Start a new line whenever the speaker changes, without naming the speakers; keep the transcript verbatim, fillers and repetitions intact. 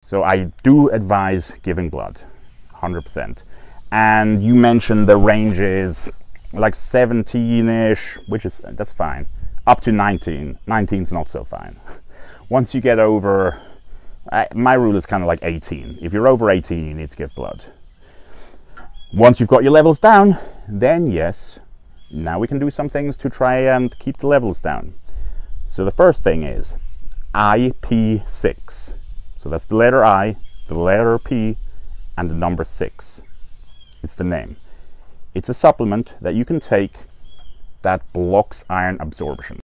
So I do advise giving blood, one hundred percent. And you mentioned the range is like seventeen-ish, which is, that's fine. Up to nineteen. nineteen is not so fine. Once you get over, uh, my rule is kind of like eighteen. If you're over eighteen, you need to give blood. Once you've got your levels down, then yes, now we can do some things to try and keep the levels down. So the first thing is I P six. So that's the letter I, the letter P, and the number six. It's the name. It's a supplement that you can take that blocks iron absorption.